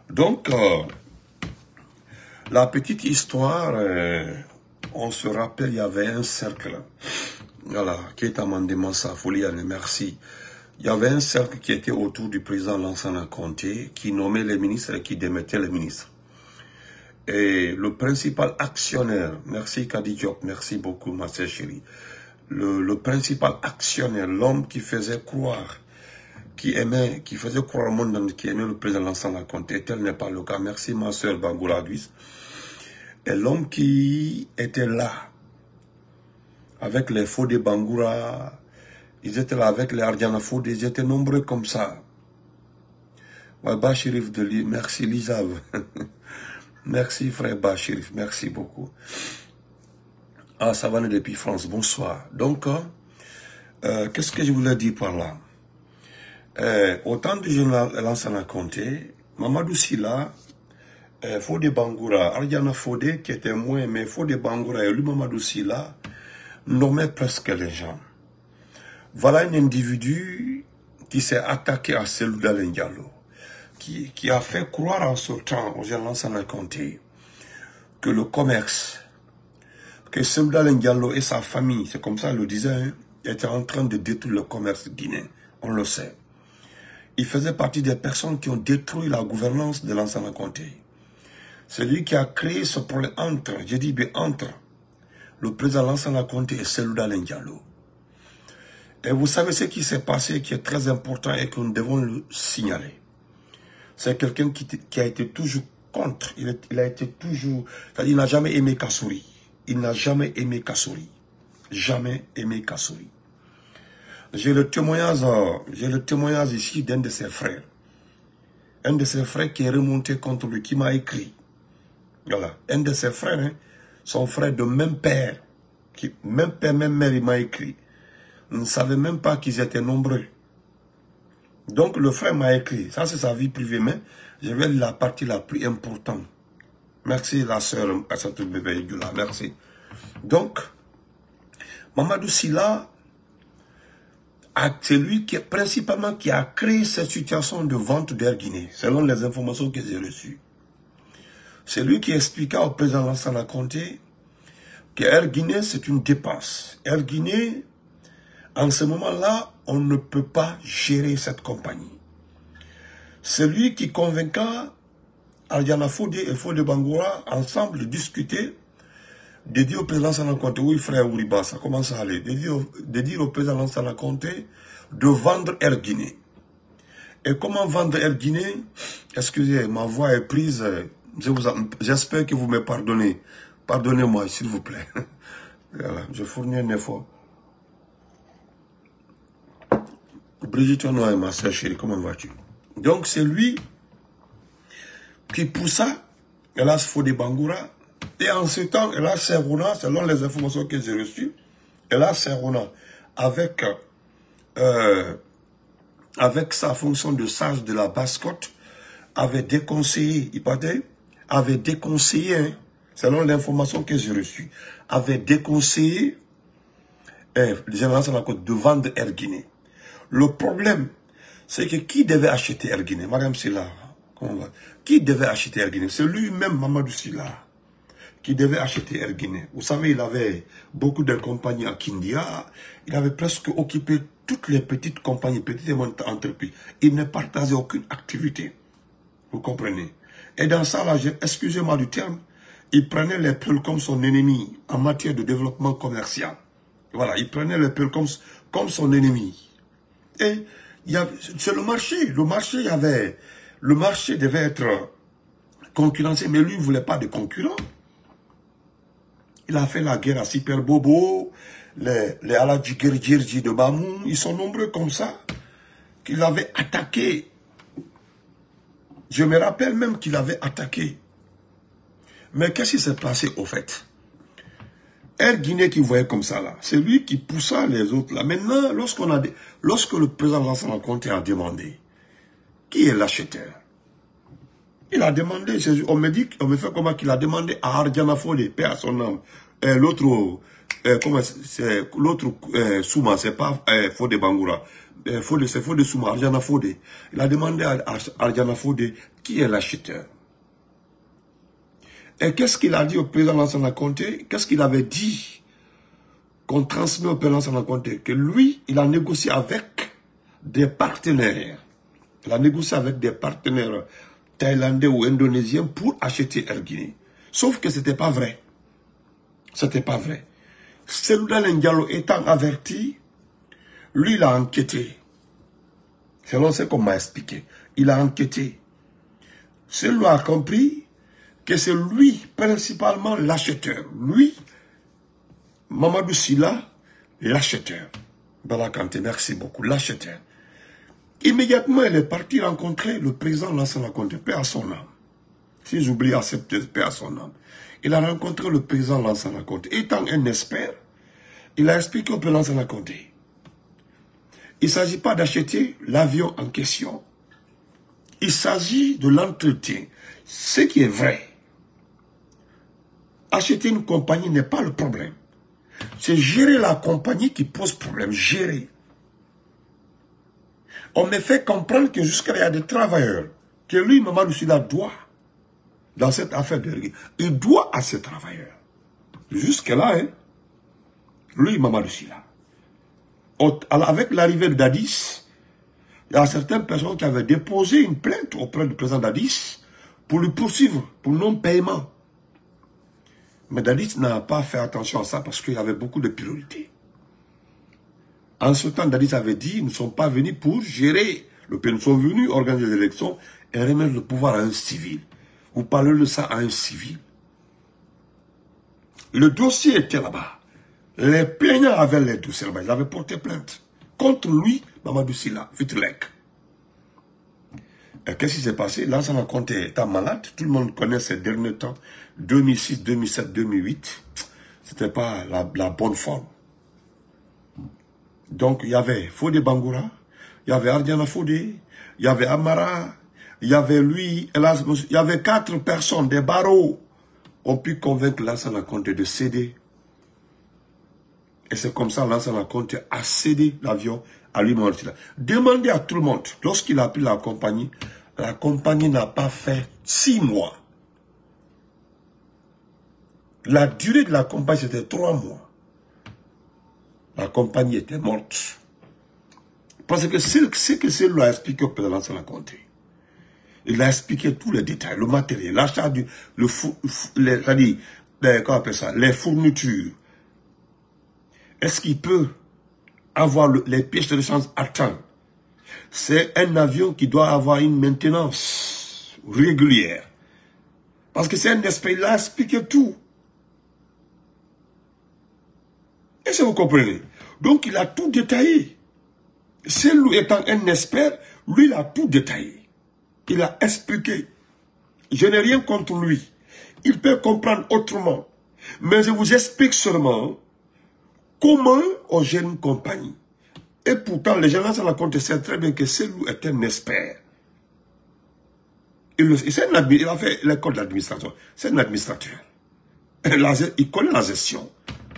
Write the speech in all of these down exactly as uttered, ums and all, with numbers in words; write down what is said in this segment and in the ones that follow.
Donc, euh, la petite histoire, euh, on se rappelle, il y avait un cercle. Voilà, qui est amendement sa folie, merci. Il y avait un cercle qui était autour du président Lansana Conté, qui nommait les ministres et qui démettait les ministres. Et le principal actionnaire, merci Kadi Diop, merci beaucoup ma sœur chérie. Le, le principal actionnaire, l'homme qui faisait croire, qui aimait, qui faisait croire au monde, qui aimait le président Lansana Conté, tel n'est pas le cas. Merci ma sœur Bangoura Guis. Et l'homme qui était là, avec les faux de Bangoura, ils étaient là avec les Ardiana Fodé, ils étaient nombreux comme ça. Ouais, Bachirif de lui, merci Lisav. Merci frère Bachirif, merci beaucoup. Ah, ça va depuis France, bonsoir. Donc, euh, qu'est-ce que je voulais dire par là? euh, Au temps du général Lansana Conté, Mamadou Silla, euh, Fodé Bangoura, Ardiana Fodé, qui était moins, mais Fodé Bangoura et lui Mamadou Silla, nommaient presque les gens. Voilà un individu qui s'est attaqué à Cellou Dalein Diallo, qui, qui a fait croire en ce temps au général Lansana Conté que le commerce, que Cellou Dalein Diallo et sa famille, c'est comme ça le disait, hein, étaient en train de détruire le commerce guinéen, on le sait. Il faisait partie des personnes qui ont détruit la gouvernance de Lansana Conté. C'est lui qui a créé ce problème entre, je dis bien entre, le président Lansana Conté et Cellou Dalein Diallo. Et vous savez ce qui s'est passé, qui est très important et que nous devons le signaler. C'est quelqu'un qui, qui a été toujours contre. Il, est, il a été toujours... C'est-à-dire, il n'a jamais aimé Kassouri. Il n'a jamais aimé Kassouri. Jamais aimé Kassouri. J'ai le témoignage, j'ai le témoignage ici d'un de ses frères. Un de ses frères qui est remonté contre lui, qui m'a écrit. Voilà. Un de ses frères, hein, son frère de même père, qui, même père, même mère, il m'a écrit. On ne savait même pas qu'ils étaient nombreux. Donc le frère m'a écrit. Ça c'est sa vie privée, mais je vais lire la partie la plus importante. Merci la sœur Assatou Bébé Idjoula, merci. Donc, Mamadou Silla, c'est lui qui, principalement qui a créé cette situation de vente d'Air Guinée, selon les informations que j'ai reçues. C'est lui qui expliqua au président Lansana Conté que Air Guinée c'est une dépense. Air Guinée, en ce moment-là, on ne peut pas gérer cette compagnie. C'est lui qui convainca Ardiana Fodé et Fodé Bangoura ensemble de discuter, de dire au président Lansana Conté, oui frère Ouriba, ça commence à aller, de dire, de dire au président Lansana Conté de vendre Air Guinée. Et comment vendre Air Guinée? Excusez, ma voix est prise, j'espère que vous me pardonnez. Pardonnez-moi, s'il vous plaît. Voilà, je fournis un effort. Brigitte Noël, ma soeur chérie, comment vas-tu? Donc c'est lui qui poussa Elas Fodé Bangoura. Et en ce temps, Elas Serrouna, selon les informations que j'ai reçues, Elas Serrouna, avec, euh, avec sa fonction de sage de la basse-côte, avait déconseillé, il parlait, avait déconseillé, hein, selon l'information que j'ai reçue, avait déconseillé euh, de vendre Air Guinée. Le problème, c'est que qui devait acheter Air Guinée? Madame Silla, comment va? Qui devait acheter Air Guinée? C'est lui-même, Mamadou Silla, qui devait acheter Air Guinée. Vous savez, il avait beaucoup de compagnies à Kindia. Il avait presque occupé toutes les petites compagnies, petites entreprises. Il ne partageait aucune activité. Vous comprenez? Et dans ça, là, excusez-moi du terme, il prenait les peuples comme son ennemi en matière de développement commercial. Voilà, il prenait les peuples comme, comme son ennemi. Et c'est le marché. Le marché, il y avait, le marché devait être concurrencé, mais lui, il ne voulait pas de concurrents. Il a fait la guerre à Super Bobo, les, les Aladji Gergirji de Bamou, ils sont nombreux comme ça, qu'il avait attaqué. Je me rappelle même qu'il avait attaqué. Mais qu'est-ce qui s'est passé au fait? Air Guinée qui voyait comme ça là, c'est lui qui poussa les autres là. Maintenant, lorsqu'on a, lorsque le président Lansana Conté a demandé, qui est l'acheteur? Il a demandé, on me dit, on me fait comment qu'il a demandé à Ardiana Fodé, paix à son âme, et l'autre, euh, comment c'est l'autre euh, Souma, c'est pas euh, Fodé Bangoura. Euh, Fodé, c'est Fodé Souma, Arjana Fodé. Il a demandé à, à Arjana Fodé qui est l'acheteur. Et qu'est-ce qu'il a dit au président Lansana Conté? Qu'est-ce qu'il avait dit qu'on transmet au président Lansana Conté? Que lui, il a négocié avec des partenaires. Il a négocié avec des partenaires thaïlandais ou indonésiens pour acheter Air Guinée. Sauf que ce n'était pas vrai. Ce n'était pas vrai. Selouda Diallo étant averti, lui, il a enquêté. Selon ce qu'on m'a expliqué. Il a enquêté. Celui a compris que c'est lui, principalement, l'acheteur. Lui, Mamadou Silla, l'acheteur. Bala Kanté, merci beaucoup, l'acheteur. Immédiatement, il est parti rencontrer le président Lansana Conté, paix à son âme. Si j'oublie accepter, paix à son âme. Il a rencontré le président Lansana Conté. Étant un expert, il a expliqué au président Lansana Conté. Il ne s'agit pas d'acheter l'avion en question. Il s'agit de l'entretien. Ce qui est vrai. Acheter une compagnie n'est pas le problème. C'est gérer la compagnie qui pose problème. Gérer. On me fait comprendre que jusqu'à il y a des travailleurs que lui, Mamadou Silla, doit dans cette affaire de rigueur. Il doit à ces travailleurs. Jusque-là, hein, lui, Mamadou Silla. Avec l'arrivée de Dadis, il y a certaines personnes qui avaient déposé une plainte auprès du président Dadis pour le poursuivre, pour non-paiement. Mais Dadis n'a pas fait attention à ça parce qu'il y avait beaucoup de priorités. En ce temps, Dadis avait dit, nous ne sommes pas venus pour gérer le pays. Nous sommes venus organiser des élections et remettre le pouvoir à un civil. Vous parlez de ça à un civil. Le dossier était là-bas. Les plaignants avaient les dossiers là-bas. Ils avaient porté plainte contre lui, Mamadou Silla, Vitlek. Et qu'est-ce qui s'est passé? Lansana Conté était malade. Tout le monde connaît ces derniers temps. deux mille six, deux mille sept, deux mille huit. C'était pas la, la bonne forme. Donc, il y avait Fodé Bangoura, il y avait Ardiana Fodé, il y avait Amara, il y avait lui, Elasmus, il y avait quatre personnes, des barreaux, ont pu convaincre Lansana Conté de céder. Et c'est comme ça que Lansana Conté a cédé l'avion à lui. Demandez à tout le monde, lorsqu'il a pris la compagnie, la compagnie n'a pas fait six mois. La durée de la compagnie, c'était trois mois. La compagnie était morte. Parce que c'est ce que c'est lui a expliqué au président Lansana Conté. Il a expliqué tous les détails, le matériel, l'achat du, le fou, les, les, les, comment on appelle ça, les fournitures. Est-ce qu'il peut avoir le, les pièces de rechange à temps? C'est un avion qui doit avoir une maintenance régulière. Parce que c'est un esprit, il a expliqué tout. Est-ce que vous comprenez? Donc il a tout détaillé. C'est lui étant un expert, lui il a tout détaillé. Il a expliqué. Je n'ai rien contre lui. Il peut comprendre autrement. Mais je vous explique seulement comment on gère une compagnie. Et pourtant, les gens Lansana Conté savent très bien que celui est un expert. Il, le, il, un, il a fait l'école d'administration. C'est un administrateur. Il connaît la gestion.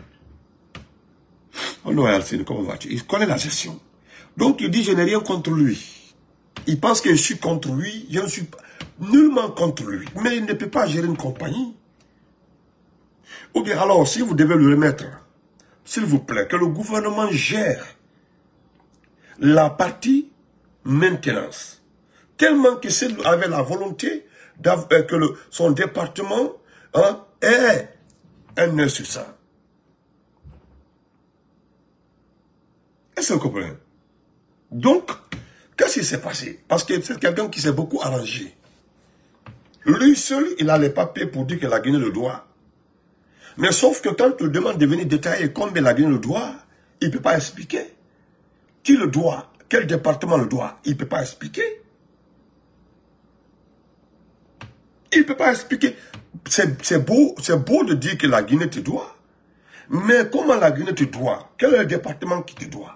Oh non, Alcine, comment vas-tu? Il connaît la gestion. Donc il dit, je n'ai rien contre lui. Il pense que je suis contre lui. Je ne suis pas nullement contre lui. Mais il ne peut pas gérer une compagnie. Ou bien alors, si vous devez le remettre, s'il vous plaît, que le gouvernement gère la partie maintenance. Tellement que celui avait la volonté euh, que le, son département hein, ait un œil sur ça. Est-ce que vous comprenez? Donc, qu'est-ce qui s'est passé? Parce que c'est quelqu'un qui s'est beaucoup arrangé. Lui seul, il a les papiers pour dire qu'il a gagné le droit. Mais sauf que quand il demande de venir détailler combien il a gagné le droit, il ne peut pas expliquer. Qui le doit? Quel département le doit? Il ne peut pas expliquer. Il ne peut pas expliquer. C'est beau, c'est beau de dire que la Guinée te doit. Mais comment la Guinée te doit? Quel est le département qui te doit?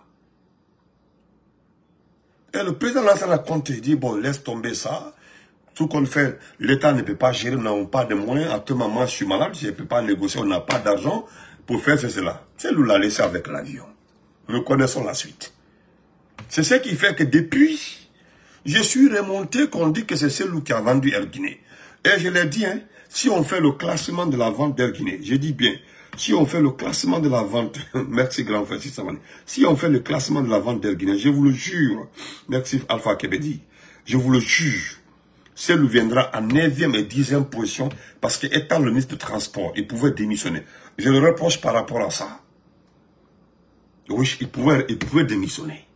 Et le président Lansana Conté dit, bon, laisse tomber ça. Tout qu'on fait, l'État ne peut pas gérer, nous n'avons pas de moyens. À tout moment, je suis malade, je ne peux pas négocier, on n'a pas d'argent. pour faire cela. C'est nous l'a laissé avec l'avion. Nous connaissons la suite. C'est ce qui fait que depuis, je suis remonté qu'on dit que c'est celui qui a vendu Air Guinée. Et je l'ai dit, hein, si on fait le classement de la vente d'Air Guinée, je dis bien, si on fait le classement de la vente, merci grand frère Sissamani, si on fait le classement de la vente d'Air Guinée, je vous le jure, merci Alpha Kebedi, je vous le jure, celui viendra en neuvième et dixième position parce qu'étant le ministre du Transport, il pouvait démissionner. Je le reproche par rapport à ça. Oui, il pouvait, il pouvait démissionner.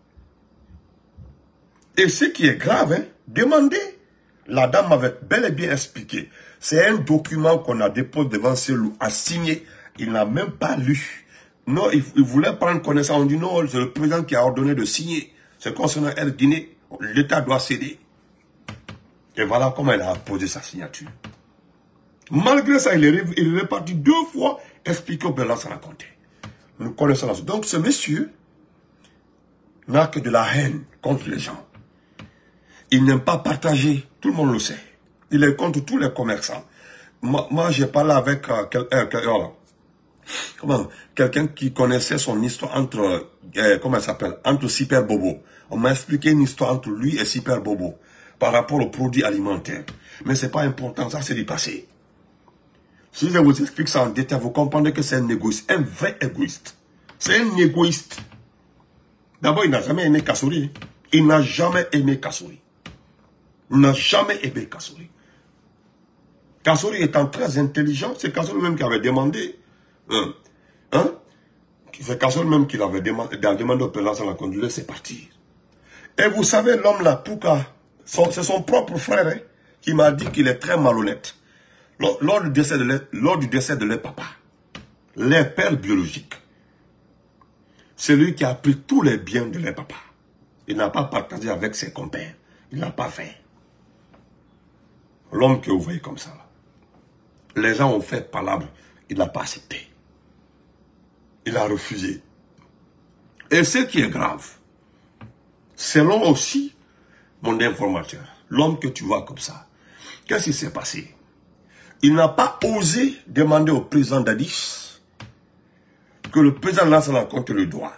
Et ce qui est grave, hein, demandez. La dame m'avait bel et bien expliqué. C'est un document qu'on a déposé devant celui à signer. Il n'a même pas lu. Non, il, il voulait prendre connaissance. On dit non, c'est le président qui a ordonné de signer. C'est concernant Air Guinée. L'État doit céder. Et voilà comment il a posé sa signature. Malgré ça, il est, il est reparti deux fois expliquer au Bélan sans raconter. Nous connaissons la suite. Donc ce monsieur n'a que de la haine contre les gens. Il n'aime pas partager. Tout le monde le sait. Il est contre tous les commerçants. Moi, moi j'ai parlé avec euh, quel, euh, quel, euh, comment, quelqu'un qui connaissait son histoire entre, euh, comment elle s'appelle, entre Super Bobo. On m'a expliqué une histoire entre lui et Super Bobo par rapport aux produits alimentaires. Mais c'est pas important, ça c'est du passé. Si je vous explique ça en détail, vous comprenez que c'est un égoïste, un vrai égoïste. C'est un égoïste. D'abord, il n'a jamais aimé Kassouri. Il n'a jamais aimé Kassouri. Il n'a jamais aimé Kassouri. Kassouri étant très intelligent, c'est Kassouri même qui avait demandé. Hein, hein, c'est Kassouri même qui avait demandé, demandé au président de la conduire, c'est partir. Et vous savez, l'homme là, Pouka, c'est son propre frère hein, qui m'a dit qu'il est très malhonnête. Lors, lors, du décès de leur, lors du décès de leur papa, leur père biologique, c'est lui qui a pris tous les biens de leur papa. Il n'a pas partagé avec ses compères. Il n'a pas fait. L'homme que vous voyez comme ça, là, les gens ont fait palabre. Il n'a pas accepté. Il a refusé. Et ce qui est grave, selon aussi mon informateur, l'homme que tu vois comme ça, qu'est-ce qui s'est passé? Il n'a pas osé demander au président d'Addis que le président lance la contre le doigt.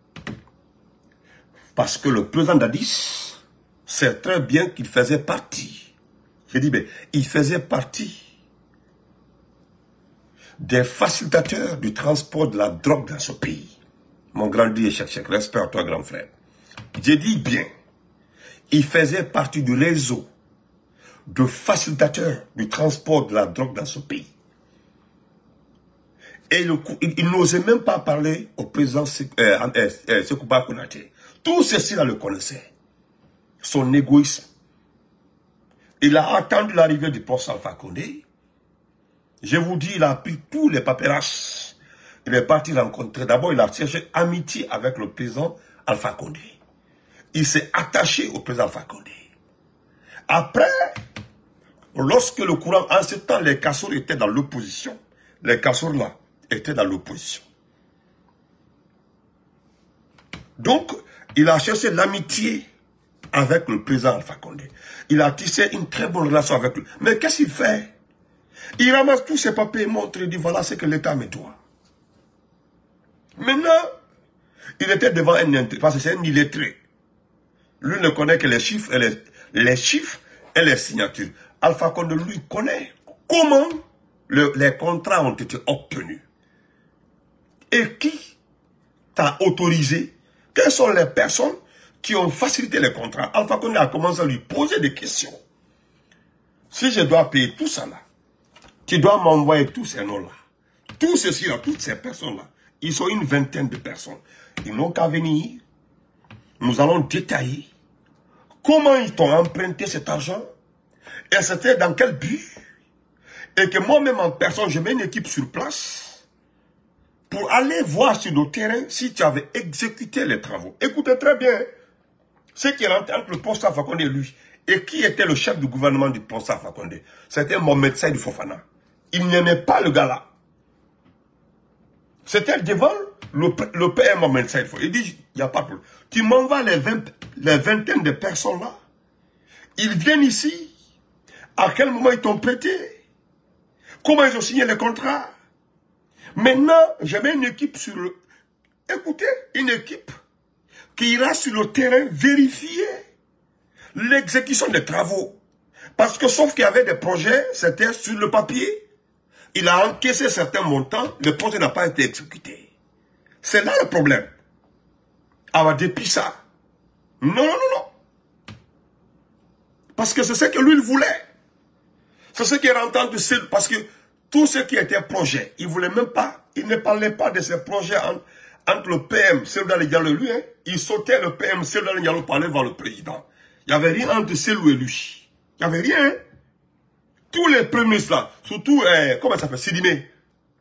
Parce que le président d'Addis sait très bien qu'il faisait partie. Je dis, mais il faisait partie des facilitateurs du transport de la drogue dans ce pays. Mon grand Dieu, chèque, chèque, respect à toi, grand frère. J'ai dit bien, il faisait partie du réseau de facilitateurs du transport de la drogue dans ce pays. Et le, il, il n'osait même pas parler au président euh, euh, euh, Sekouba Konaté. Tout ceci là le connaissait. Son égoïsme. Il a attendu l'arrivée du poste Alpha Condé. Je vous dis, il a pris tous les paperasses. Il est parti rencontrer. D'abord, il a cherché amitié avec le président Alpha Condé. Il s'est attaché au président Alpha Condé. Après, lorsque le courant, en ce temps, les Kassour étaient dans l'opposition. Les Kassour là étaient dans l'opposition. Donc, il a cherché l'amitié avec le président Alpha Condé. Il a tissé une très bonne relation avec lui. Mais qu'est-ce qu'il fait? Il ramasse tous ses papiers et montre, il dit voilà ce que l'État me doit. Maintenant, il était devant un intrigué, parce que c'est un illettré. Lui ne connaît que les chiffres et les, les chiffres et les signatures. Alpha Condé, lui, connaît comment le, les contrats ont été obtenus. Et qui t'a autorisé? Quelles sont les personnes qui ont facilité les contrats? Alpha Condé a commencé à lui poser des questions. Si je dois payer tout ça là, tu dois m'envoyer tous ces noms-là. Tout ceci là, toutes ces personnes-là, ils sont une vingtaine de personnes. Ils n'ont qu'à venir. Nous allons détailler comment ils t'ont emprunté cet argent et c'était dans quel but. Et que moi-même en personne, je mets une équipe sur place pour aller voir sur le terrain si tu avais exécuté les travaux. Écoutez très bien ce qui est entre le poste Alpha Condé et lui. Et qui était le chef du gouvernement du poste Alpha Condé? C'était Mohamed Saïd Fofana. Il n'aimait pas le gars-là. C'était devant le, le père Mohamed Saïd Fofana. Il dit, il n'y a pas de problème. Tu m'envoies les, vingt, les vingtaines de personnes là. Ils viennent ici. À quel moment ils t'ont prêté? Comment ils ont signé les contrats? Maintenant, j'ai mis une équipe sur le... Écoutez, une équipe qui ira sur le terrain vérifier l'exécution des travaux. Parce que sauf qu'il y avait des projets, c'était sur le papier. Il a encaissé certains montants, le projet n'a pas été exécuté. C'est là le problème. Alors depuis ça, non, non, non, non. Parce que c'est ce que lui il voulait. C'est ce qu'il est entendu, parce que tout ce qui était projet, il ne voulait même pas, il ne parlait pas de ces projets en, entre le P M, Cellou Diallo et lui. Hein. Il sautait le P M, Cellou Diallo parlait vers le président. Il n'y avait rien entre Cellou et lui. Il n'y avait rien. Hein. Tous les premiers ministres là, surtout, euh, comment ça s'appelle, Sidimé.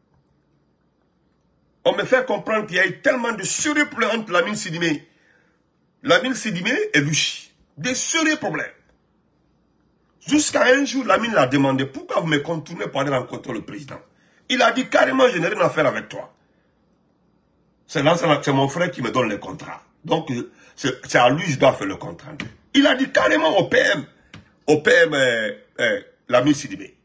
On me fait comprendre qu'il y a eu tellement de sérieux problèmes entre Lamine Sidimé, Lamine Sidimé et lui. Des sérieux problèmes. Jusqu'à un jour, Lamine l'a demandé, pourquoi vous me contournez pour aller rencontrer le président? Il a dit carrément, je n'ai rien à faire avec toi. C'est mon frère qui me donne les contrats. Donc, c'est à lui que je dois faire le contrat. Il a dit carrément au P M, au P M, euh, euh, Lamine Sidibé.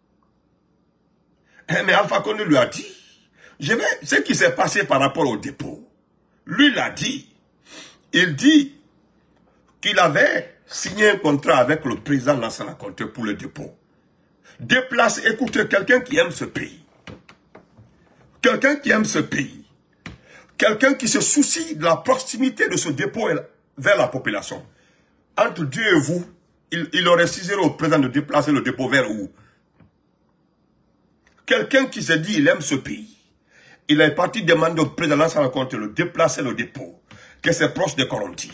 Mais Alpha Condé lui a dit, je vais, ce qui s'est passé par rapport au dépôt, lui l'a dit. Il dit qu'il avait signé un contrat avec le président Lansana Conté pour le dépôt. Déplacer, écoutez, quelqu'un qui aime ce pays. Quelqu'un qui aime ce pays. Quelqu'un qui se soucie de la proximité de ce dépôt vers la population. Entre Dieu et vous, il, il aurait suggéré au président de déplacer le dépôt vers où? Quelqu'un qui se dit il aime ce pays. Il est parti demander au président Lansana Conté de déplacer le dépôt, que c'est proche de Koronti.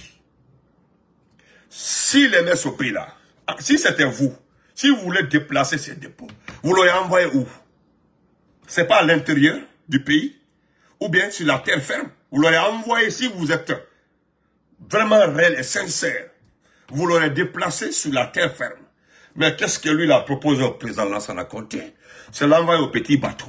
S'il aimait ce pays-là, si c'était vous, si vous voulez déplacer ces dépôts, vous l'aurez envoyé où? C'est pas à l'intérieur du pays, ou bien sur la terre ferme. Vous l'aurez envoyé, si vous êtes vraiment réel et sincère, vous l'aurez déplacé sur la terre ferme. Mais qu'est-ce que lui a proposé au président Lansana Conté? C'est l'envoyer au petit bateau.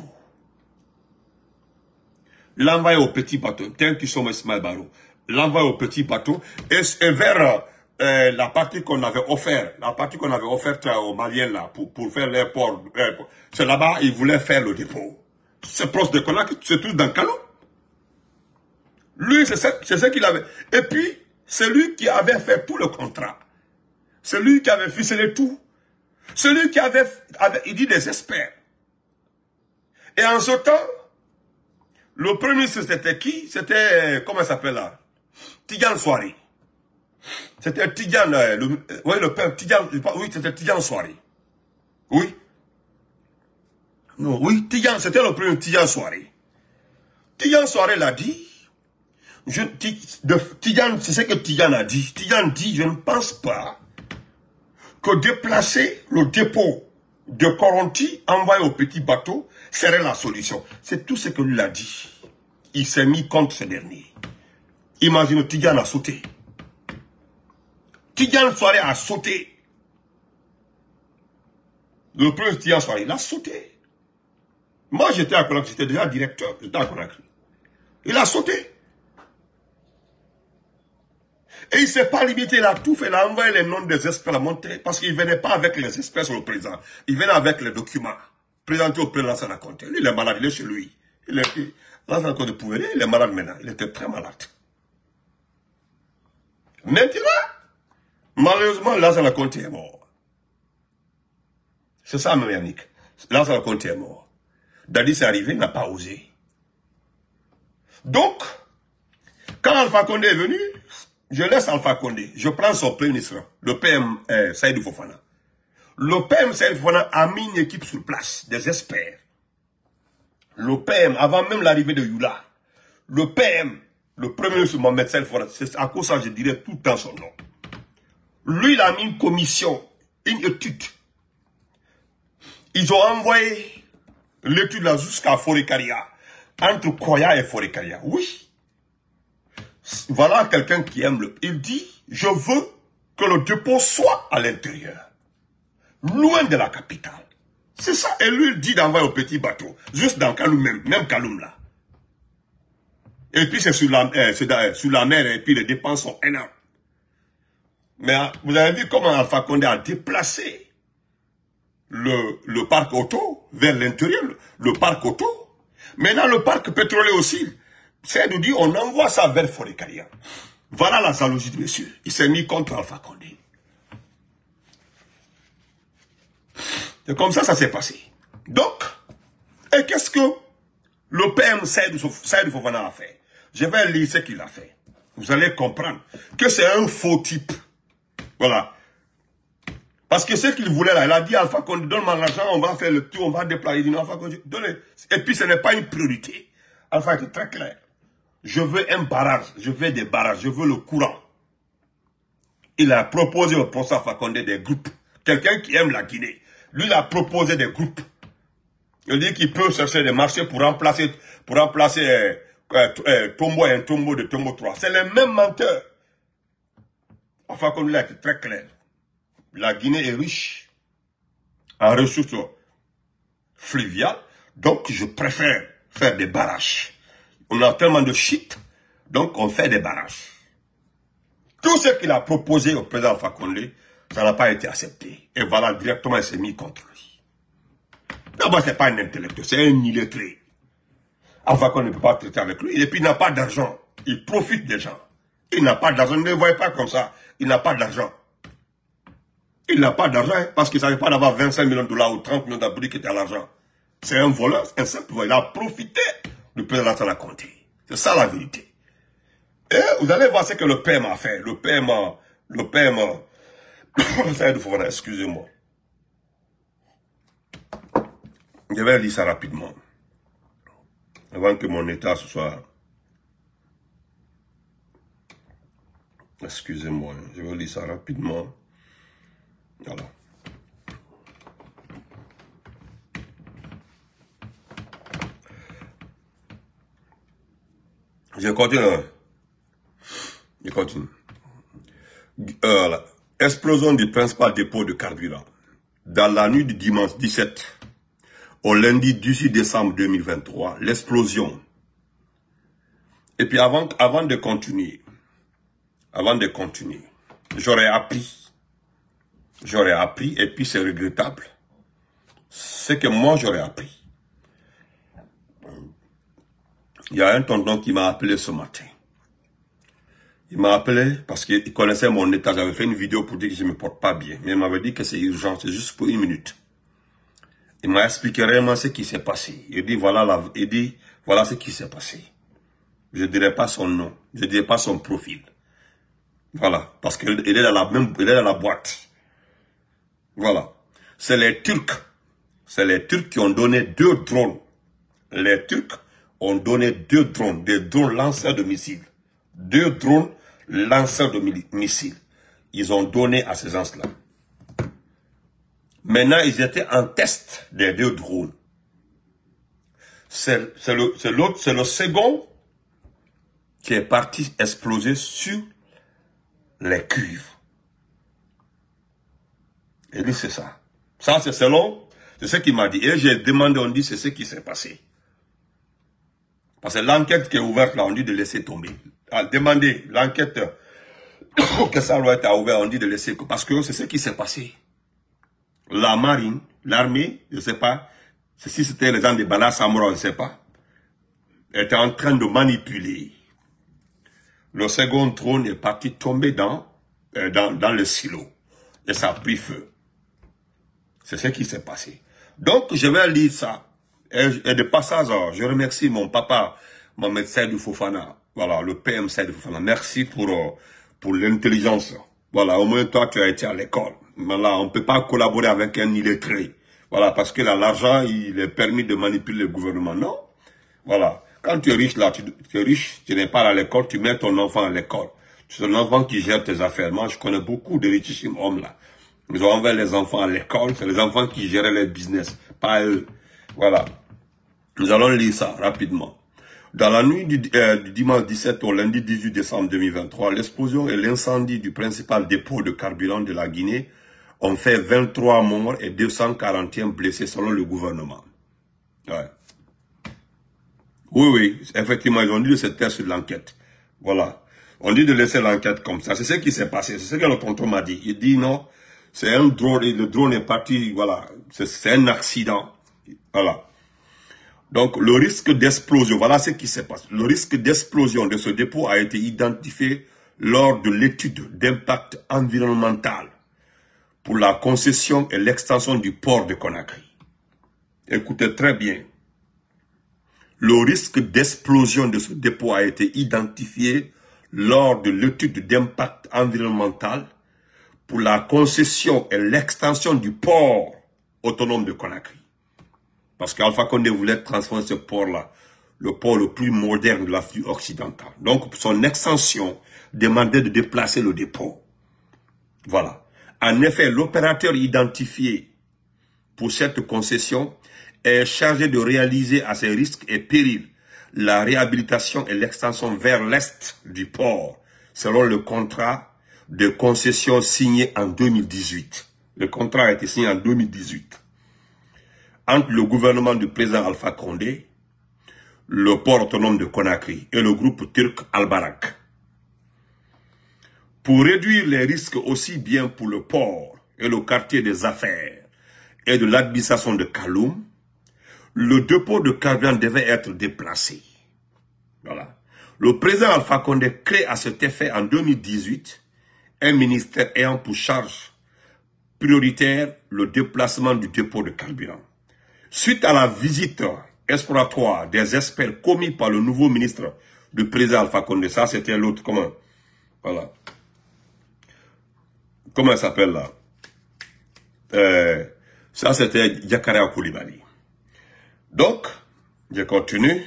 L'envoyer au petit bateau, tel qu'ils sont Ismaël Barrow. L'envoyer au petit bateau et, et vers euh, la partie qu'on avait offerte, la partie qu'on avait offerte aux Maliens là, pour, pour faire l'airport. Euh, c'est là-bas, ils voulaient faire le dépôt. C'est proche de Conakry, c'est tous dans Calon. Lui, c'est ce qu'il avait. Et puis, c'est lui qui avait fait tout le contrat. C'est lui qui avait ficelé tout. C'est lui qui avait, avait, il dit des experts. Et en ce temps, le premier ministre, c'était qui? C'était, comment il s'appelle là? Tidjane Souaré. C'était Tidjane, euh, le, euh, oui, le père Tidjane, oui, c'était Tidjane Souaré. Oui. Non, oui, Tidjane, c'était le premier Tidjane Souaré. Tidjane Souaré l'a dit. Je, Tidjane, c'est ce que Tidjane a dit. Tidjane dit, je ne pense pas que déplacer le dépôt de Koronti, envoyé au petit bateau, serait la solution. C'est tout ce que lui a dit. Il s'est mis contre ce dernier. Imagine, Tidjane a sauté. Tidjane Souaré a sauté. Le premier Tidjane Souaré, il a sauté. Moi, j'étais à Conakry, j'étais déjà directeur, j'étais à Conakry. Il a sauté. Et il ne s'est pas limité, il a tout fait, il a envoyé les noms des experts à montrer, parce qu'il ne venait pas avec les experts sur le président. Il venait avec les documents, présentés au président Lansana Conté. Lui, il est malade, il est chez lui. Il est, il, Lansana Conté pouvait dire, il est malade maintenant. Il était très malade. Maintenant, malheureusement, Lansana Conté est mort. C'est ça, même Yannick. Lansana Conté est mort. Dadi c'est arrivé, il n'a pas osé. Donc, quand Alpha Condé est venu, je laisse Alpha Condé, je prends son premier ministre, le P M euh, Saïdou Fofana. Le P M Saïdou Fofana a mis une équipe sur place, des experts. Le P M, avant même l'arrivée de Yula, le P M, le premier ministre Mohamed Saïdou Fofana, c'est à cause de ça que je dirais tout le temps son nom. Lui, il a mis une commission, une étude. Ils ont envoyé l'étude là jusqu'à Forêt-Caria, entre Koya et Forêt-Caria. Oui. Voilà quelqu'un qui aime le... Il dit, je veux que le dépôt soit à l'intérieur. Loin de la capitale. C'est ça. Et lui, il dit d'envoyer au petit bateau. Juste dans Kaloum même. Même Kaloum là. Et puis c'est sur la, euh, dans, sur la mer. Et puis les dépenses sont énormes. Mais vous avez vu comment Alpha Condé a déplacé le, le parc auto vers l'intérieur. Le, le parc auto. Maintenant, le parc pétrolier aussi, c'est nous dit, on envoie ça vers Forécaria. Voilà la jalousie de monsieur. Il s'est mis contre Alpha Condé. Et comme ça, ça s'est passé. Donc, et qu'est-ce que le P M Saïd Fofana a fait? Je vais lire ce qu'il a fait. Vous allez comprendre que c'est un faux type. Voilà. Parce que ce qu'il voulait là, il a dit Alpha Condé, donne-moi l'argent, on va faire le tour, on va déployer. Il dit non, Alpha Condé, donnez. Et puis ce n'est pas une priorité. Alpha était très clair. Je veux un barrage, je veux des barrages, je veux le courant. Il a proposé au professeur Alpha Condé des groupes. Quelqu'un qui aime la Guinée. Lui, il a proposé des groupes. Il dit qu'il peut chercher des marchés pour remplacer, pour remplacer euh, euh, euh, Tombo et un Tombo de Tombo trois. C'est les mêmes menteurs. Enfin, comme il a été très clair. La Guinée est riche en ressources fluviales. Donc, je préfère faire des barrages. On a tellement de shit. Donc, on fait des barrages. Tout ce qu'il a proposé au président Alpha Condé, ça n'a pas été accepté. Et voilà, directement, il s'est mis contre lui. D'abord, ce n'est pas un intellectuel, c'est un illettré. Alpha Condé ne peut pas traiter avec lui. Et puis, il n'a pas d'argent. Il profite des gens. Il n'a pas d'argent. Ne le voyez pas comme ça. Il n'a pas d'argent. Il n'a pas d'argent parce qu'il ne savait pas d'avoir vingt-cinq millions de dollars ou trente millions d'abonnés qui étaient à l'argent. C'est un voleur, un simple voleur. Il a profité du président Alpha Condé. C'est ça la vérité. Et vous allez voir ce que le P M a fait. Le P M a... Le P M a... excusez-moi. Je vais lire ça rapidement. Avant que mon état ce soit... Excusez-moi, je vais lire ça rapidement. Voilà. Je continue. Je continue. Euh, voilà. Explosion du principal dépôt de carburant. Dans la nuit du dimanche dix-sept au lundi dix-huit décembre deux mille vingt-trois, l'explosion. Et puis avant, avant de continuer, avant de continuer, j'aurais appris, j'aurais appris, et puis c'est regrettable, c'est que moi j'aurais appris. Il y a un tonton qui m'a appelé ce matin. Il m'a appelé parce qu'il connaissait mon état. J'avais fait une vidéo pour dire que je ne me porte pas bien. Mais il m'avait dit que c'est urgent, c'est juste pour une minute. Il m'a expliqué réellement ce qui s'est passé. Il dit voilà, la, il dit, voilà ce qui s'est passé. Je ne dirai pas son nom, je ne dirai pas son profil. Voilà, parce qu'il est dans la même, il est dans la boîte. Voilà. C'est les Turcs. C'est les Turcs qui ont donné deux drones. Les Turcs ont donné deux drones, des drones lanceurs de missiles. Deux drones lanceurs de missiles. Ils ont donné à ces gens-là. Maintenant, ils étaient en test des deux drones. C'est le, l'autre, c'est le second qui est parti exploser sur les cuivres. Et dit c'est ça. Ça, c'est selon, c'est ce qu'il m'a dit. Et j'ai demandé, on dit, c'est ce qui s'est passé. Parce que l'enquête qui est ouverte là, on dit de laisser tomber. À demander l'enquête que ça doit être ouvert, on dit de laisser, parce que c'est ce qui s'est passé. La marine, l'armée, je ne sais pas, si c'était les gens de Bala Samora, je ne sais pas, était en train de manipuler. Le second drone est parti tomber dans, euh, dans, dans le silo. Et ça a pris feu. C'est ce qui s'est passé. Donc, je vais lire ça. Et, et de passage, je remercie mon papa, mon médecin du Fofana. Voilà, le P M Saïd Fofana. Merci pour, euh, pour l'intelligence. Voilà, au moins toi, tu as été à l'école. Voilà, on ne peut pas collaborer avec un illettré. Voilà, parce que là, l'argent, il est permis de manipuler le gouvernement. Non. Voilà. Quand tu es riche, là, tu, tu es riche, tu n'es pas à l'école, tu mets ton enfant à l'école. C'est un enfant qui gère tes affaires. Moi, je connais beaucoup de richissimes hommes, là. Ils ont envoyé les enfants à l'école, c'est les enfants qui géraient les business, pas eux. Voilà. Nous allons lire ça rapidement. Dans la nuit du, euh, du dimanche dix-sept au lundi dix-huit décembre deux mille vingt-trois, l'explosion et l'incendie du principal dépôt de carburant de la Guinée ont fait vingt-trois morts et deux cent quarante et un blessés selon le gouvernement. Ouais. Oui, oui, effectivement, ils ont dit de se taire sur l'enquête. Voilà. On dit de laisser l'enquête comme ça. C'est ce qui s'est passé. C'est ce que le tonton m'a dit. Il dit non, c'est un drone et le drone est parti, voilà. C'est un accident. Voilà. Donc, le risque d'explosion, voilà ce qui se passe. Le risque d'explosion de ce dépôt a été identifié lors de l'étude d'impact environnemental pour la concession et l'extension du port de Conakry. Écoutez très bien. Le risque d'explosion de ce dépôt a été identifié lors de l'étude d'impact environnemental pour la concession et l'extension du port autonome de Conakry. Parce qu'Alpha Condé voulait transformer ce port-là, le port le plus moderne de l'Afrique occidentale. Donc, son extension demandait de déplacer le dépôt. Voilà. En effet, l'opérateur identifié pour cette concession est chargé de réaliser à ses risques et périls la réhabilitation et l'extension vers l'est du port, selon le contrat de concession signé en deux mille dix-huit. Le contrat a été signé en deux mille dix-huit. Entre le gouvernement du président Alpha Condé, le port autonome de Conakry et le groupe turc Al-Barak. Pour réduire les risques aussi bien pour le port et le quartier des affaires et de l'administration de Kaloum, le dépôt de carburant devait être déplacé. Voilà. Le président Alpha Condé crée à cet effet en deux mille dix-huit un ministère ayant pour charge prioritaire le déplacement du dépôt de carburant. Suite à la visite exploratoire des experts commis par le nouveau ministre du président Alpha Condé, ça c'était l'autre, comment, voilà, comment il s'appelle là, euh, ça c'était Yakaria Koulibaly. Donc, je continue.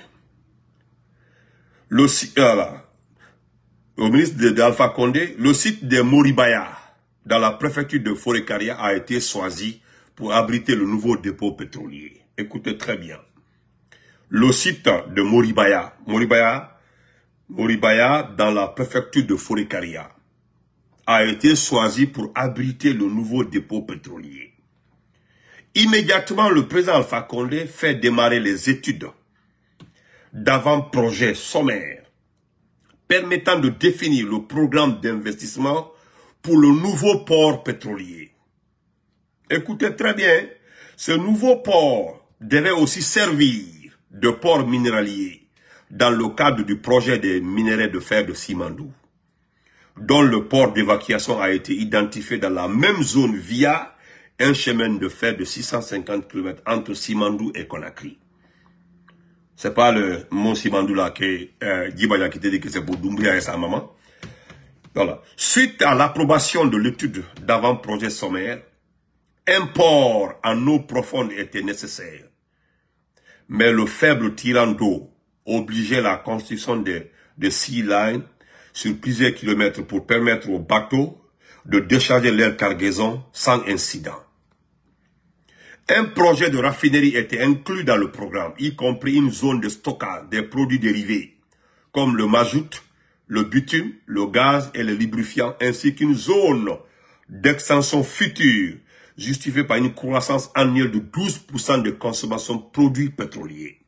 Le, voilà, au ministre d'Alpha Condé, le site de Moribaya, dans la préfecture de Forêt-Caria, a été choisi pour abriter le nouveau dépôt pétrolier. Écoutez très bien. Le site de Moribaya, Moribaya, Moribaya, dans la préfecture de Forêt-Caria, a été choisi pour abriter le nouveau dépôt pétrolier. Immédiatement, le président Alpha Condé fait démarrer les études d'avant-projet sommaire permettant de définir le programme d'investissement pour le nouveau port pétrolier. Écoutez très bien, ce nouveau port devait aussi servir de port minéralier dans le cadre du projet des minerais de fer de Simandou, dont le port d'évacuation a été identifié dans la même zone via un chemin de fer de six cent cinquante kilomètres entre Simandou et Conakry. C'est pas le mont Simandou là que euh, Djibaya qui te dit que c'est pour Doumbouya et sa maman. Voilà. Suite à l'approbation de l'étude d'avant-projet sommaire, un port en eau profonde était nécessaire. Mais le faible tirant d'eau obligeait la construction de, de sea lines sur plusieurs kilomètres pour permettre aux bateaux de décharger leur cargaison sans incident. Un projet de raffinerie était inclus dans le programme, y compris une zone de stockage des produits dérivés, comme le mazout, le bitume, le gaz et le lubrifiant, ainsi qu'une zone d'extension future, justifiée par une croissance annuelle de douze pour cent de consommation de produits pétroliers.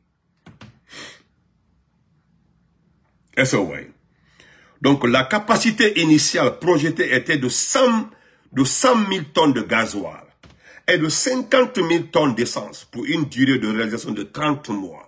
Est-ce que vous voyez? Donc la capacité initiale projetée était de cent mille tonnes de gasoil et de cinquante mille tonnes d'essence pour une durée de réalisation de trente mois.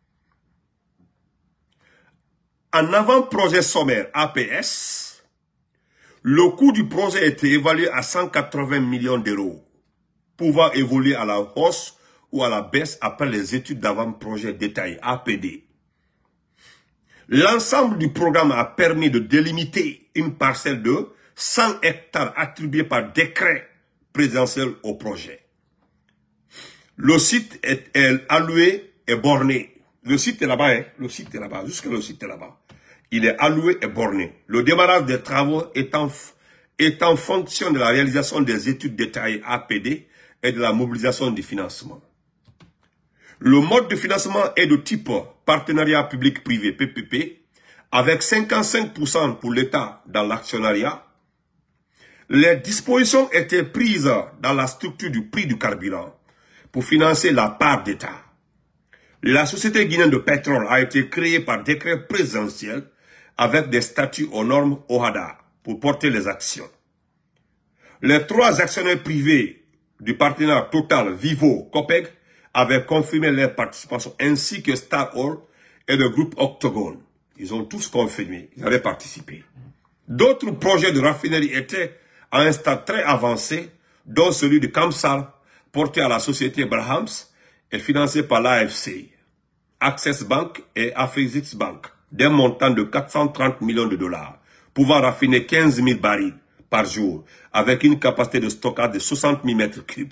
En avant-projet sommaire A P S, le coût du projet était évalué à cent quatre-vingts millions d'euros, pouvant évoluer à la hausse ou à la baisse après les études d'avant-projet détaillées A P D. L'ensemble du programme a permis de délimiter une parcelle de cent hectares attribuée par décret présidentiel au projet. Le site est, est alloué et borné. Le site est là-bas, hein? Le site est là-bas, jusque le site est là-bas. Il est alloué et borné. Le démarrage des travaux est en, est en fonction de la réalisation des études détaillées A P D et de la mobilisation du financement. Le mode de financement est de type partenariat public-privé P P P, avec cinquante-cinq pour cent pour l'État dans l'actionnariat. Les dispositions étaient prises dans la structure du prix du carburant pour financer la part d'État. La société guinéenne de pétrole a été créée par décret présidentiel avec des statuts aux normes O H A D A pour porter les actions. Les trois actionnaires privés du partenariat Total, Vivo, Copec avaient confirmé leur participation, ainsi que Star Oil et le groupe Octogone. Ils ont tous confirmé, ils avaient participé. D'autres projets de raffinerie étaient à un stade très avancé, dont celui de Kamsar, porté à la société Brahams et financé par l'A F C, Access Bank et Afrexim Bank, d'un montant de quatre cent trente millions de dollars, pouvant raffiner quinze mille barils par jour, avec une capacité de stockage de soixante mille mètres cubes.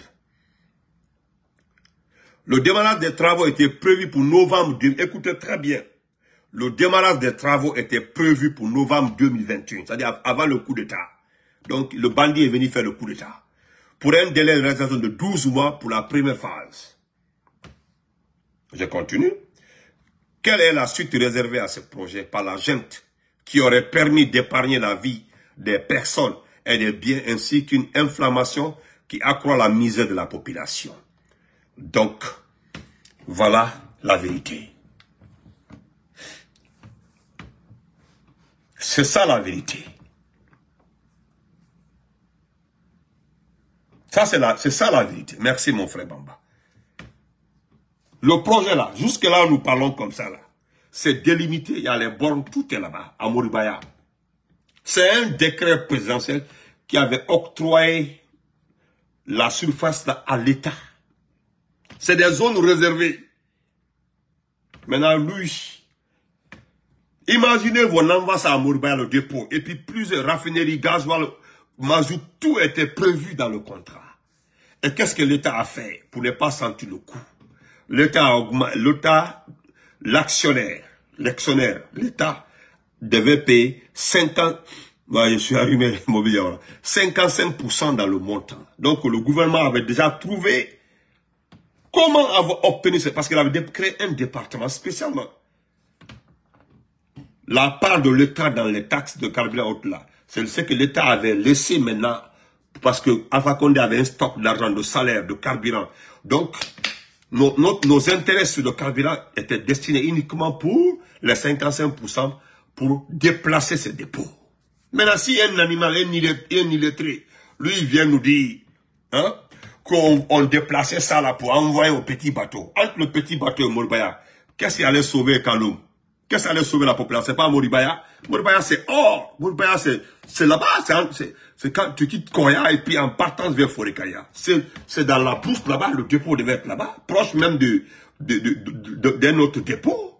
Le démarrage des travaux était prévu pour novembre deux mille vingt et un. Écoutez très bien. Le démarrage des travaux était prévu pour novembre deux mille vingt et un, c'est-à-dire avant le coup d'État. Donc, le bandit est venu faire le coup d'État. Pour un délai de réalisation de douze mois pour la première phase. Je continue. Quelle est la suite réservée à ce projet par la junte qui aurait permis d'épargner la vie des personnes et des biens ainsi qu'une inflammation qui accroît la misère de la population? Donc, voilà la vérité. C'est ça la vérité. Ça, c'est la, c'est ça la vérité. Merci mon frère Bamba. Le projet là, jusque là nous parlons comme ça là, c'est délimité, il y a les bornes, tout est là-bas, à Moribaya. C'est un décret présidentiel qui avait octroyé la surface là à l'État. C'est des zones réservées. Maintenant, lui, imaginez-vous, on envoie ça à Moribaya, le dépôt, et puis plusieurs raffineries, gasoil, mazout, tout était prévu dans le contrat. Et qu'est-ce que l'État a fait pour ne pas sentir le coup? L'État a augmenté, l'État, l'actionnaire, l'actionnaire, l'État devait payer cinquante, bah, je suis allumé immobilier, cinquante-cinq pour cent dans le montant. Donc le gouvernement avait déjà trouvé comment avoir obtenu ça, parce qu'il avait créé un département spécialement. La part de l'État dans les taxes de carburant là, c'est ce que l'État avait laissé maintenant, parce que Alpha Condé avait un stock d'argent, de salaire, de carburant. Donc, nos, nos, nos intérêts sur le carburant étaient destinés uniquement pour les cinquante-cinq pour cent pour déplacer ces dépôts. Maintenant, si un animal, un illettré, lui, il vient nous dire hein, qu'on on déplaçait ça là pour envoyer au petit bateau. Entre le petit bateau et Moribaya, qu'est-ce qui allait sauver Kaloum? Qu'est-ce qui allait sauver la population? C'est pas Moribaya. Moribaya, c'est or. Moribaya, c'est là-bas. C'est quand tu quittes Koya et puis en partant vers Forekaya. C'est dans la brousse là-bas. Le dépôt devait être là-bas. Proche même de, de, de, de, de, d'un autre dépôt.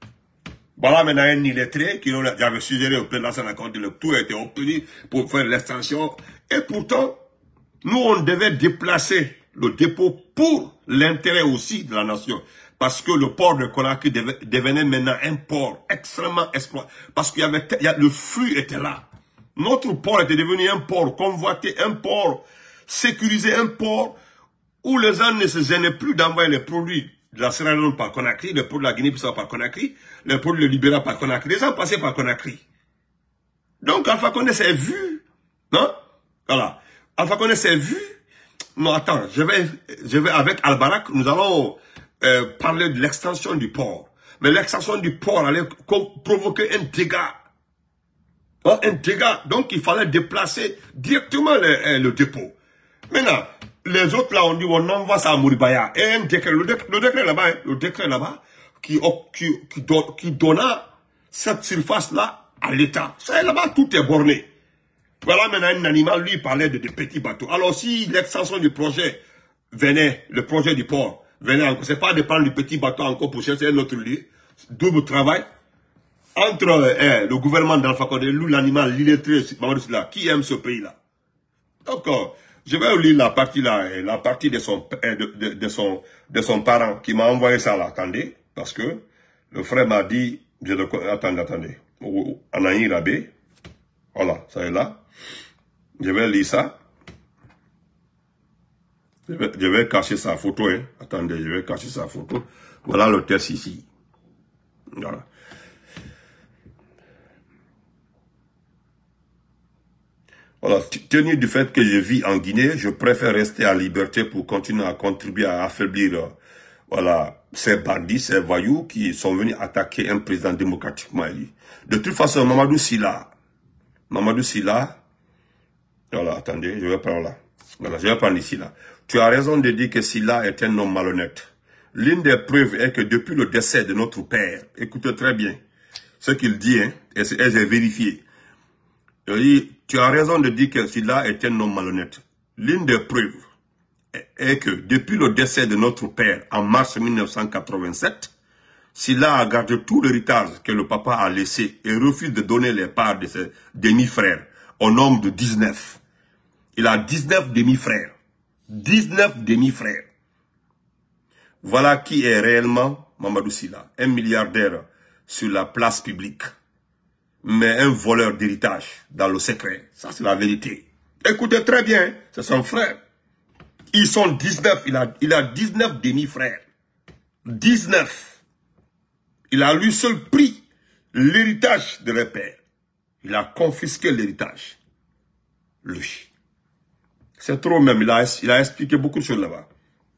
Voilà maintenant un illettré qui avait suggéré au président de la compte le tout a été obtenu pour faire l'extension. Et pourtant, nous, on devait déplacer le dépôt pour l'intérêt aussi de la nation. Parce que le port de Conakry devenait maintenant un port extrêmement exploité. Parce qu'il y avait, il y a, le flux était là. Notre port était devenu un port convoité, un port sécurisé, un port où les gens ne se gênaient plus d'envoyer les produits de la Sierra Leone par Conakry, les produits de la Guinée-Bissau par Conakry, les produits de Libéria par Conakry. Les gens passaient par Conakry. Donc Alpha Condé s'est vu, non? Voilà. Alpha Condé s'est vu. Non, attends, je vais, je vais avec Al-Barak, nous allons Euh, parler de l'extension du port. Mais l'extension du port allait provoquer un dégât. Oh, un dégât. Donc, il fallait déplacer directement le, le dépôt. Maintenant, les autres là, on dit, on envoie ça à Moribaya. Et un décret, le décret, le décret là-bas, hein, le décret là-bas, qui, qui, qui, don, qui donna cette surface-là à l'État. Ça, là-bas, tout est borné. Voilà, maintenant, un animal, lui, parlait de, de petits bateaux. Alors, si l'extension du projet venait, le projet du port, venez, c'est pas de prendre le petit bateau encore pour chercher un autre lieu. Double travail. Entre euh, le gouvernement d'Alpha Condé, lui, l'animal, l'illettré, qui aime ce pays-là. Donc, euh, je vais lire la partie là, la partie de son, euh, de, de, de, son, de son parent qui m'a envoyé ça là. Attendez, parce que le frère m'a dit, je le, attendez, attendez. Anaï Rabé. Voilà, ça est là. Je vais lire ça. Je vais, je vais cacher sa photo, hein. Attendez, je vais cacher sa photo. Voilà le test ici. Voilà. Voilà. Tenu du fait que je vis en Guinée, je préfère rester à liberté pour continuer à contribuer à affaiblir, euh, voilà, ces bandits, ces voyous qui sont venus attaquer un président démocratiquement élu. De toute façon, Mamadou Sylla, Mamadou Sylla, voilà, attendez, je vais prendre là. Voilà, je vais prendre ici là. Tu as raison de dire que Sylla est un homme malhonnête. L'une des preuves est que depuis le décès de notre père, écoutez très bien ce qu'il dit, hein, et j'ai vérifié. Il dit, tu as raison de dire que celui-là est un homme malhonnête. L'une des preuves est que depuis le décès de notre père en mars mille neuf cent quatre-vingt-sept, Silla a gardé tout l'héritage que le papa a laissé et refuse de donner les parts de ses demi-frères au nombre de dix-neuf. Il a dix-neuf demi-frères. dix-neuf demi-frères. Voilà qui est réellement Mamadou Silla, un milliardaire sur la place publique, mais un voleur d'héritage dans le secret. Ça, c'est la vérité. Écoutez très bien, c'est son frère. Ils sont dix-neuf, il a, il a dix-neuf demi-frères. dix-neuf. Il a lui seul pris l'héritage de leur père. Il a confisqué l'héritage. Lui. C'est trop même, il a, il a expliqué beaucoup de choses là-bas.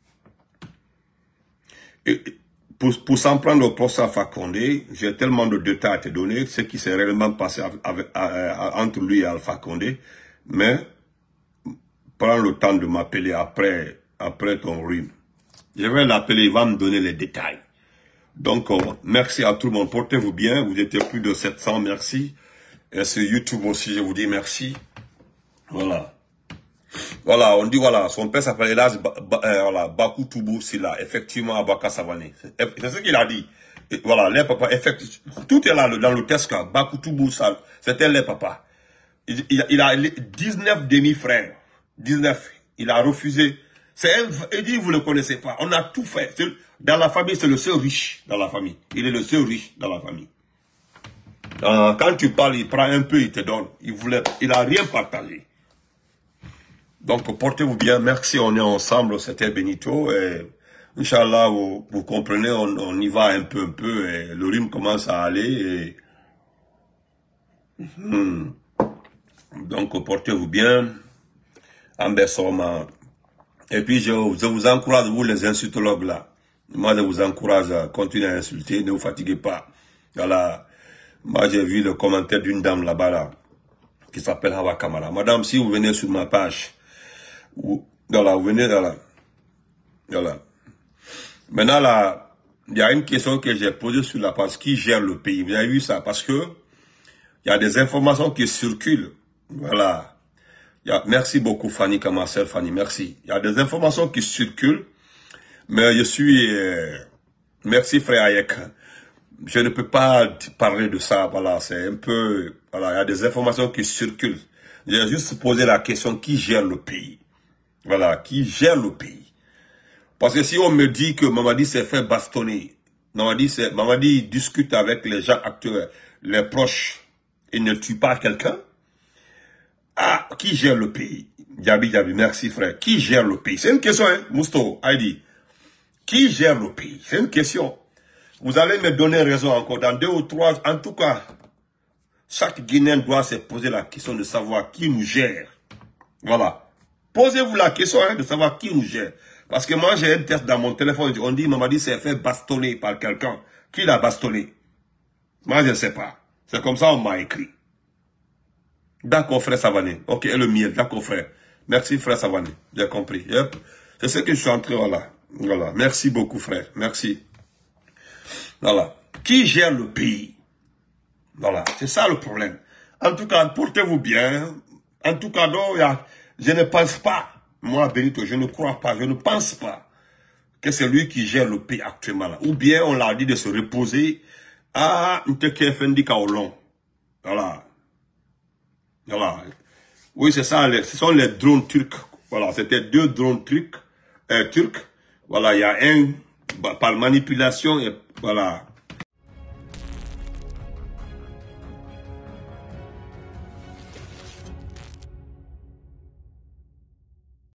Et pour, pour s'en prendre au procès à Fakonde, j'ai tellement de détails à te donner, ce qui s'est réellement passé avec, avec, entre lui et Alpha Condé, mais prends le temps de m'appeler après, après ton rhume. Je vais l'appeler, il va me donner les détails. Donc, euh, merci à tout le monde. Portez-vous bien. Vous étiez plus de sept cents. Merci. Et sur YouTube aussi, je vous dis merci. Voilà. Voilà, on dit, voilà, son père s'appelle Elas ba, ba, euh, voilà, Bakou Toubou Silla. Effectivement, Abaka Savané. C'est ce qu'il a dit. Et voilà, les papas, effectivement. Tout est là dans le texte. Bakou Toubou Silla. C'était les papas. Il, il, il a dix-neuf demi-frères. dix-neuf. Il a refusé. C'est un, il dit, vous ne le connaissez pas. On a tout fait. Dans la famille, c'est le seul riche dans la famille. Il est le seul riche dans la famille. Euh, quand tu parles, il prend un peu, il te donne. Il voulait, il a rien partagé. Donc, portez-vous bien. Merci, on est ensemble. C'était Benito. Et, Inch'Allah, vous, vous comprenez, on, on y va un peu, un peu. Et le rhume commence à aller. Et, hmm. Donc, portez-vous bien. Ambessoma. Et puis, je, je vous encourage, vous les insultologues là. Moi, je vous encourage à continuer à insulter, ne vous fatiguez pas. Voilà. Moi, j'ai vu le commentaire d'une dame là-bas, là, qui s'appelle Hawa Kamara. Madame, si vous venez sur ma page, vous, voilà, vous venez là, voilà. Maintenant, là, il y a une question que j'ai posée sur la page, qui gère le pays. Vous avez vu ça? Parce que, il y a des informations qui circulent. Voilà. Il y a, merci beaucoup, Fanny Kamarcel, Fanny, merci. Il y a des informations qui circulent. Mais je suis... Euh, merci frère Ayek. Je ne peux pas parler de ça. Voilà, c'est un peu... Voilà, il y a des informations qui circulent. J'ai juste posé la question, qui gère le pays? Voilà, qui gère le pays? Parce que si on me dit que Mamadi s'est fait bastonner, Mamadi, Mamadi discute avec les gens actuels, les proches, il ne tue pas quelqu'un. Ah, qui gère le pays? Djabi, Djabi, merci frère. Qui gère le pays? C'est une question, hein, Mousto, Heidi. Qui gère le pays? C'est une question. Vous allez me donner raison encore dans deux ou trois. En tout cas, chaque Guinéen doit se poser la question de savoir qui nous gère. Voilà. Posez-vous la question hein, de savoir qui nous gère. Parce que moi, j'ai un test dans mon téléphone. On dit, Mamadi s'est fait bastonner par quelqu'un. Qui l'a bastonné? Moi, je ne sais pas. C'est comme ça on m'a écrit. D'accord, frère Savané. Ok, et le miel. D'accord, frère. Merci, frère Savané. J'ai compris. Yep. C'est ce que je suis en train, voilà. Voilà. Merci beaucoup, frère. Merci. Voilà. Qui gère le pays? Voilà. C'est ça le problème. En tout cas, portez-vous bien. En tout cas, non, y a, je ne pense pas, moi, Benito, je ne crois pas, je ne pense pas que c'est lui qui gère le pays actuellement là. Ou bien on l'a dit de se reposer à Ntekefendi Kaolon. Voilà. Voilà. Oui, c'est ça, les, ce sont les drones turcs. Voilà, c'était deux drones turcs. Euh, turcs. Voilà, il y a un, bah, par manipulation, et voilà.